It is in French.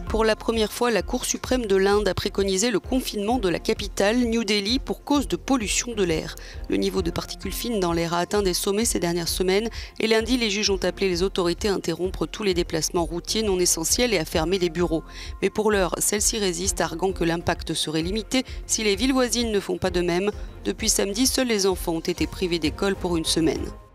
Pour la première fois, la Cour suprême de l'Inde a préconisé le confinement de la capitale, New Delhi, pour cause de pollution de l'air. Le niveau de particules fines dans l'air a atteint des sommets ces dernières semaines et lundi, les juges ont appelé les autorités à interrompre tous les déplacements routiers non essentiels et à fermer les bureaux. Mais pour l'heure, celles-ci résistent, arguant que l'impact serait limité si les villes voisines ne font pas de même. Depuis samedi, seuls les enfants ont été privés d'école pour une semaine.